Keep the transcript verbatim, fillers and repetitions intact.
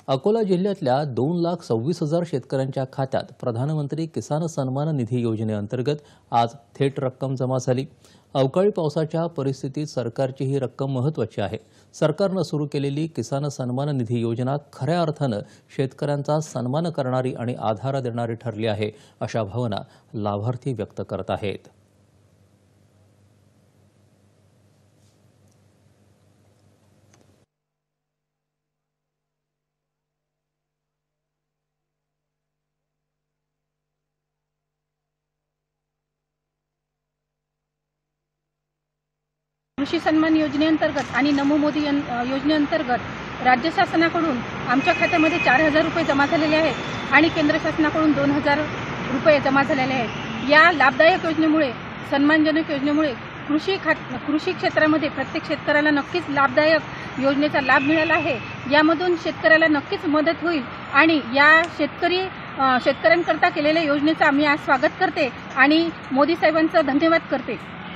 अकोला जिल्ह्यातल्या दोन लाख सव्वीस हजार शेतकऱ्यांच्या खात्यात प्रधानमंत्री किसान सन्मान निधी योजनेअंतर्गत आज थेट रक्कम जमा झाली। अवकाळी पावसाच्या परिस्थितीत सरकारची ही रक्कम महत्त्वाची आहे। सरकारनं सुरू केलेली किसान सन्मान निधी योजना खऱ्या अर्थानं शेतकऱ्यांचा सन्मान करणारी आणि आधार देणारी ठरली आहे, अशा भावना लाभार्थी व्यक्त करत आहेत। कृषी सन्मान योजनेअंतर्गत आणि नमो मोदी योजनेअंतर्गत राज्य शासनाकडून आमच्या खात्यामध्ये चार हजार रुपये जमा झालेले आहेत आणि केंद्र शासनाकडून दोन हजार रुपये जमा झालेले आहेत। या लाभदायक योजनेमुळे, सन्मानजनक योजनेमुळे कृषी खात कृषी क्षेत्रामध्ये प्रत्येक शेतकऱ्याला नक्कीच लाभदायक योजनेचा लाभ मिळाला आहे। यामधून शेतकऱ्याला नक्कीच मदत होईल आणि या शेतकरी शेतकऱ्यांकरता केलेल्या योजनेचा मी आज स्वागत करते आणि मोदी साहेबांचा धन्यवाद करते।